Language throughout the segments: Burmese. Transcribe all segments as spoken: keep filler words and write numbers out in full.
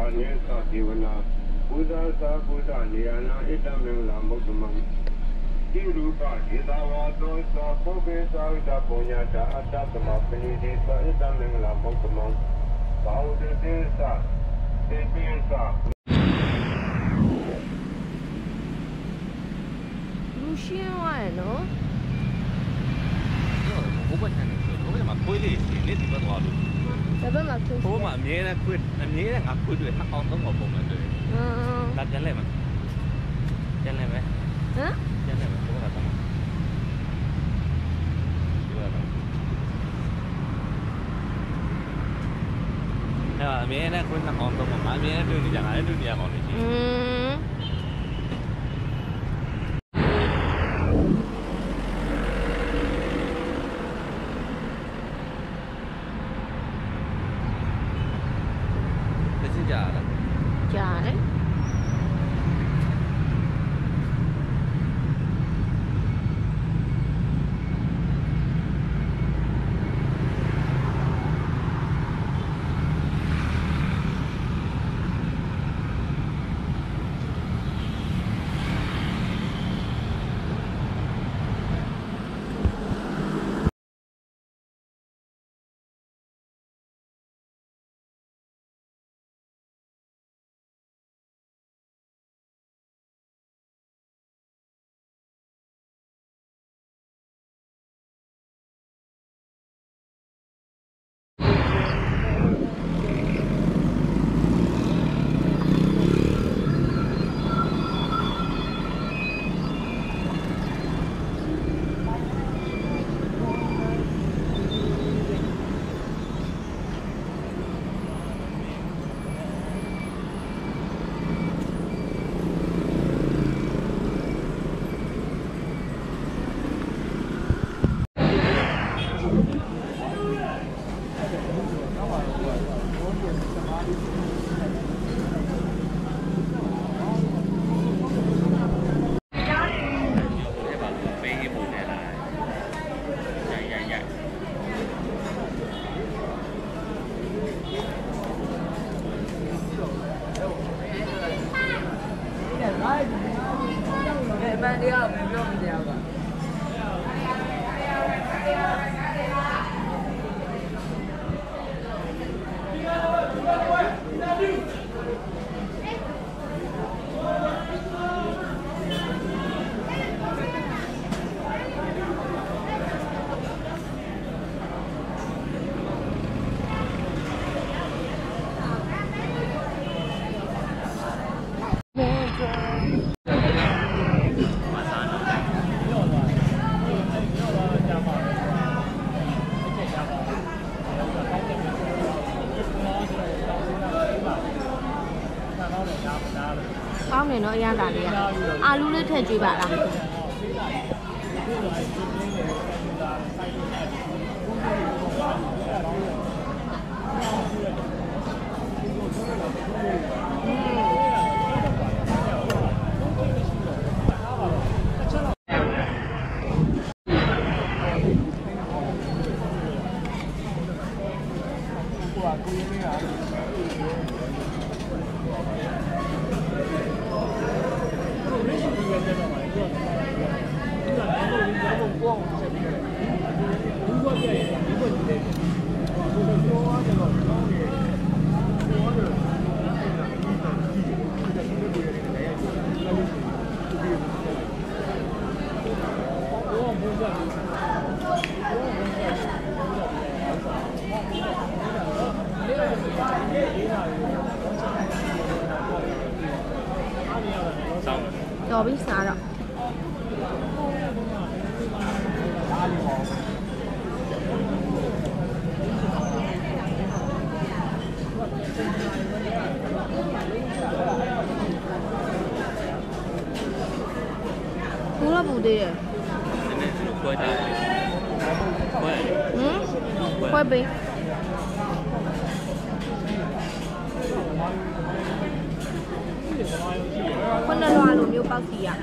Nisa Divana, Buddha Sa Buddha Nirana, Itamila Mukman, Dirupa, Isawa, Dosa, Pobe, Sauda, Ponyata, Atatama, Penisa, Itamila Mukman, Pauda Desa, Desa. Lucian, why no? Open hand, open my toilet, need to go to Dapat maksud. Oh, mak ni nak kuat, ni nak aku tu, hak orang tu ngapa mak tu? Hmm. Tak jalan mak. Jalan mak. Hah? Jalan mak. Kau kata mak. Kau kata. Ya, ni nak kuat nak orang tu mak. Ni nak tu ni jangan tu dia orang ni. Hmm. Jarang. Jarang. Có này nó ra là gì à? Alu lấy thêm chị bạn à? Rồi biết sao rồi. Cũng là bù đi. Quay đây. Quay. Ừ? Quay bì. Con là loa luôn yêu bao gì à?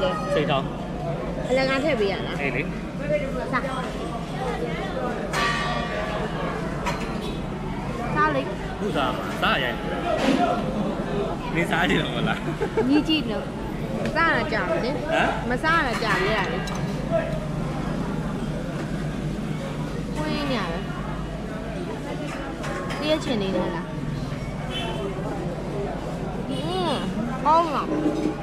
လဲစိတ်ထောင်းအလကားထည့်ပေးရလားအေးလေစားစားလိုက်ခုစားမှာစားရိုက်နေစားကြည့်တော့မလားညီကြည့်လို့စားရကြတယ်လေဟမ်မစားရကြလေရတယ်ဝင်းနေရတယ်တည့်ချင်နေတယ်လားอืมကောင်းလား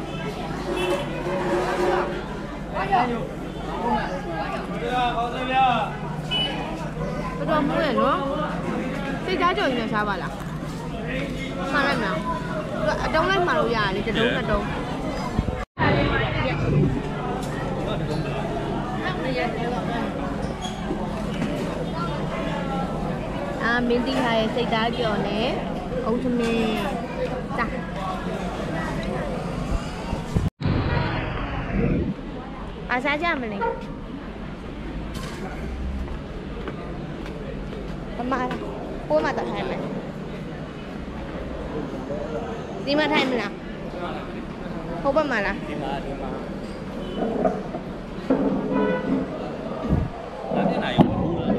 ဘယ်တော့မှလဲနော်စိတ်သားကြော်ရင်လည်းစားပါလားမှန်လိုက်မလားအတုံးလိုက်မှလို့ရတယ်တစ်တုံးတစ်တုံးအာမင်းတီဟာရဲ့စိတ်သားကြော်နဲ့အုတ်သမင်းစားအားစားကြမလဲအမလားပိုးမတော့ထိုင်မယ်ဒီမှာထိုင်မလားဟုတ်ပါမလားဒီမှာဒီမှာဒါပြန်လာရောဘူးလား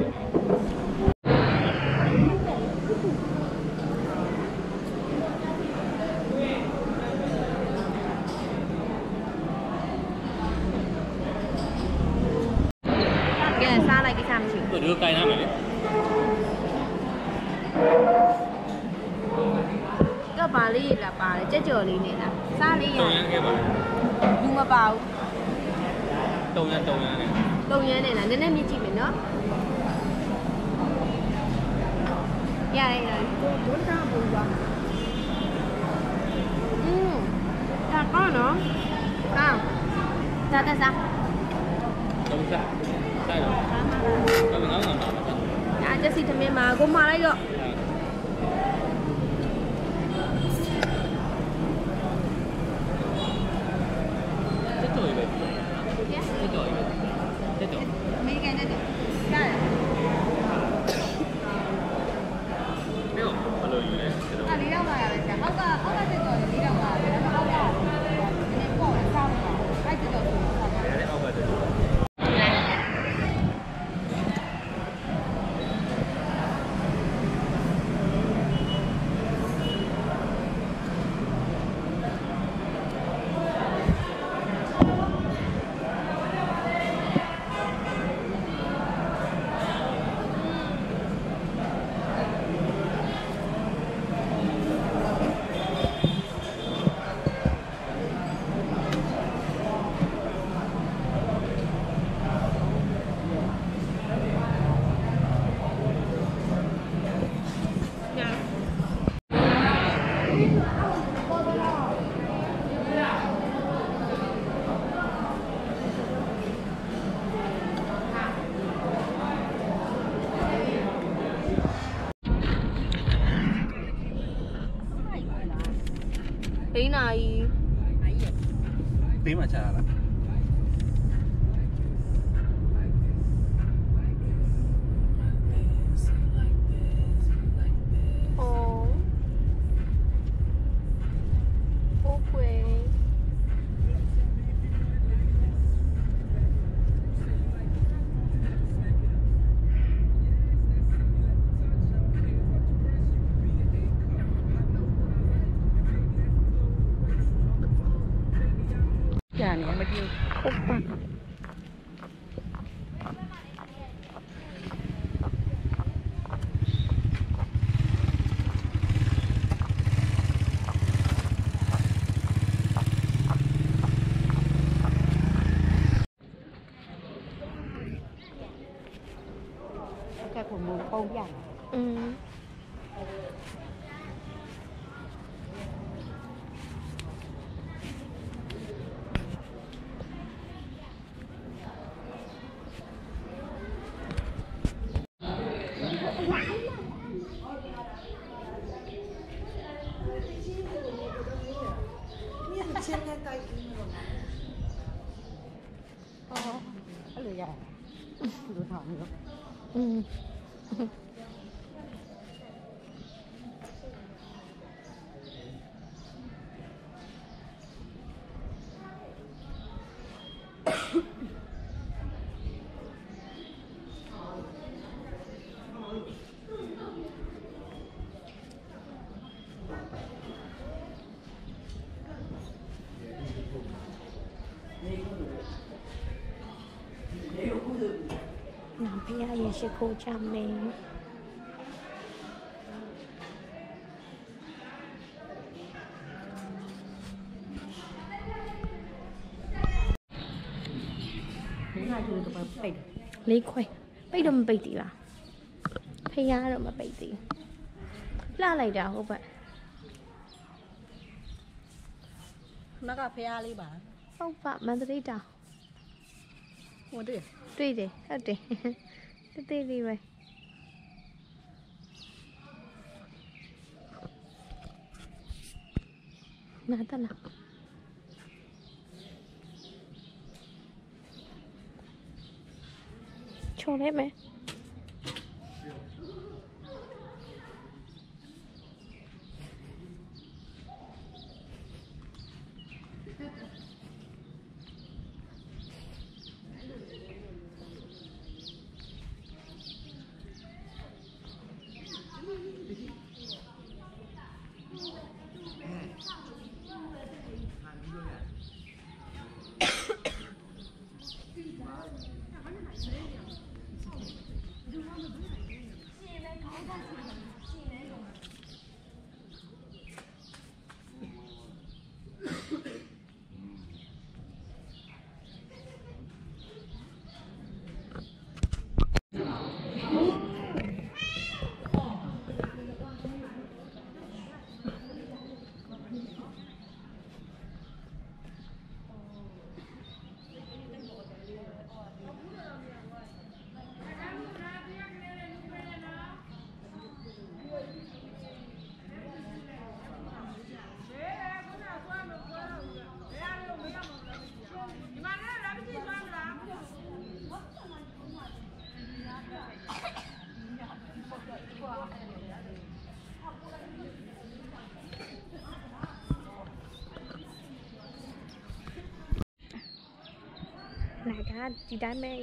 ကဲစားလိုက်ကိစ္စမရှိဘူးသူတို့ကိုင်ရမယ်လေကပါလေးလာပါတယ်ကြက်ကြော်လေးနဲ့လားစားလေးရတုံရမ်းခဲ့ပါလူမပါဘူးတုံရမ်းတုံရမ်းနဲ့တုံရမ်းနဲ့လားနည်းနည်းမြင့်ကြည့်မယ်နော်ရတယ်ရတယ်ဒုတာဘူးပါอืมဒါကောင်းနော်ကောင်းစားစားစားတုံးစားစားရောတော့ငေါင်းငေါင်းပါပါအားကျစီသမင်းမှာကိုမလိုက်တော့တက်တော်ရပဲတက်တော်ရပဲတက်တော်အမေရိကန်တက်တယ်ရတယ်ပြောဘယ်လိုယူလဲတက်တော်အဲ့လေးတော့ပါရပဲဆရာအောက်ကအောက်ကတက်တော့လေးတော့ပါရတယ်ဒါပေမဲ့အောက်ကနည်းနည်းပေါ့လေစားမှာအဲ့တက်တော့ဆိုတော့ရတယ်အောက်ဘက်တက်တော်အိနာကြီးပေးမှချရလား哦，不会。 ကြာနေမကြည့်ဟုတ်ပါแค่ผมมุงโป้งใหญ่อืมก็เลยใหญ่ดูถอนอยู่อืมနောက်ဖះရေရှိခိုးချမယ်လေးခွဲပိတ်တော့မပိတ်သေးပါဖះတော့မပိတ်သေးလှလိုက်တာဟုတ်ပါနကဖះလေးပါဟုတ်ပါမန္တလေးတောင်ဟိုတွေ့တွေ့တယ်ဟုတ်တယ်တသေးလေးပဲနားတလားချိုးလိုက်မယ်này cả chị đá mê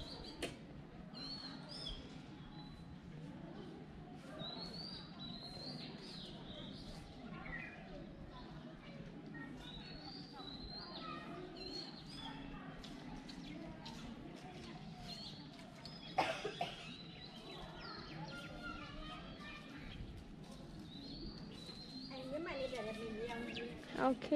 ok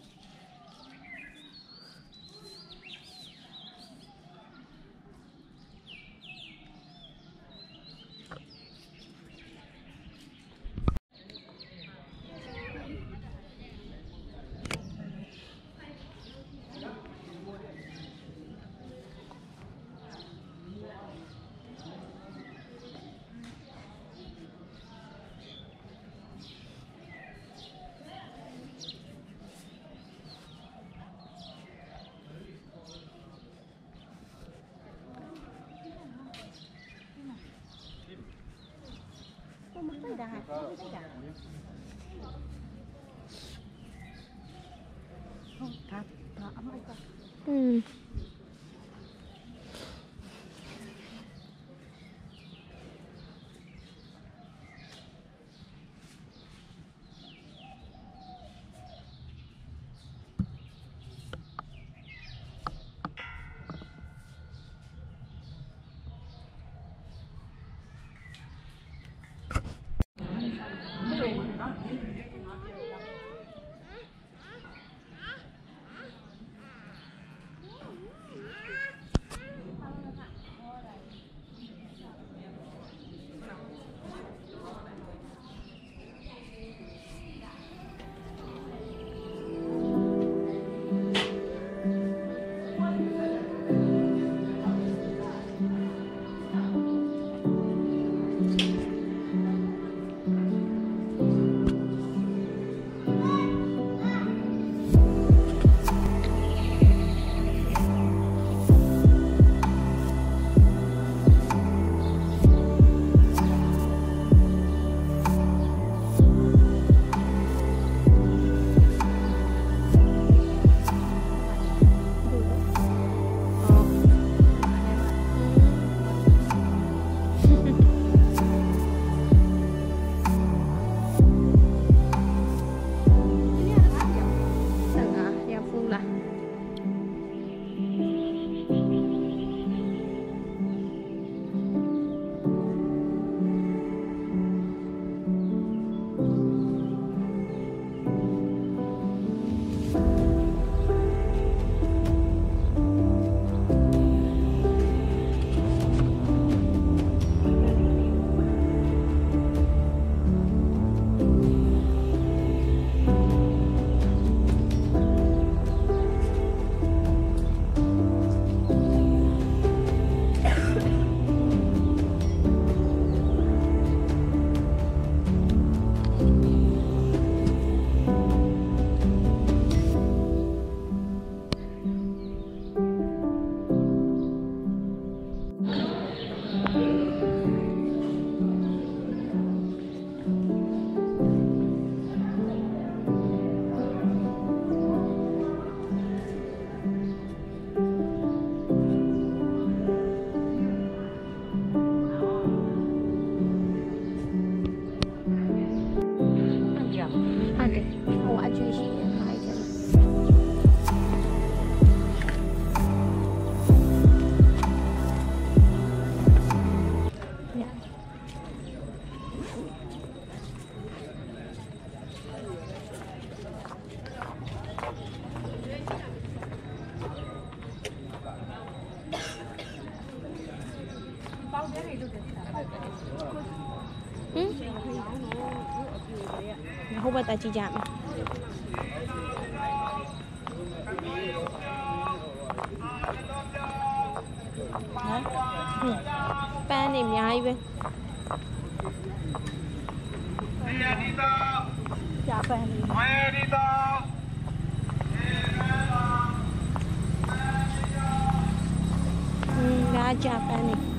không thả thả ấm ấy coi ừ ဟင်ဟိုဘက်တက်ကြည့်ကြမယ်ဟမ်ပန်းနေအများကြီးပဲကြာပန်းနေဟင်းဒါကြာပန်းနေ